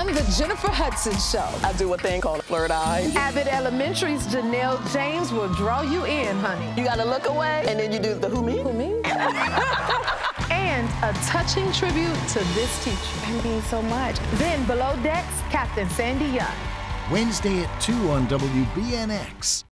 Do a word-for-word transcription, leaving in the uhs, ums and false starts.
On the Jennifer Hudson Show. I do a thing called flirt eyes. Abbott Elementary's Janelle James will draw you in, honey. You gotta look away, and then you do the who me? Who me? And a touching tribute to this teacher. Thank you so much. Then Below Decks, Captain Sandy Yawn. Wednesday at two on W B N X.